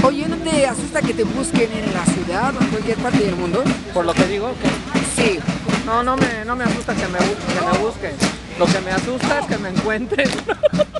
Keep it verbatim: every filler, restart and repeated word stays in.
Oye, ¿no te asusta que te busquen en la ciudad o en cualquier parte del mundo? Por lo que digo, que Sí. no, no me, no me asusta que me, bu- que me busquen. Lo que me asusta es que me encuentren.